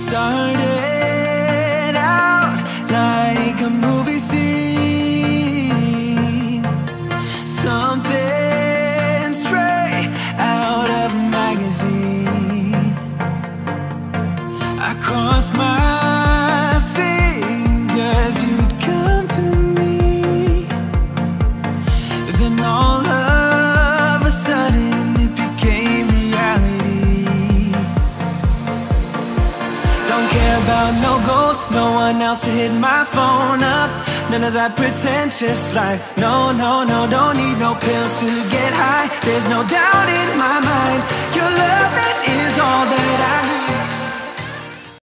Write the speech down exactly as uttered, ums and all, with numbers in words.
Started out like a movie scene, something straight out of a magazine. I crossed my fingers you'd come to me, then all of a sudden it became reality. Don't care about no gold, no one else to hit my phone up. None of that pretentious life. No, no, no, don't need no pills to get high. There's no doubt in my mind, your love, it is all that I need.